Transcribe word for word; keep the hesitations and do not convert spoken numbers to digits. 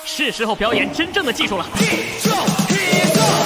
是时候表演真正的技术了。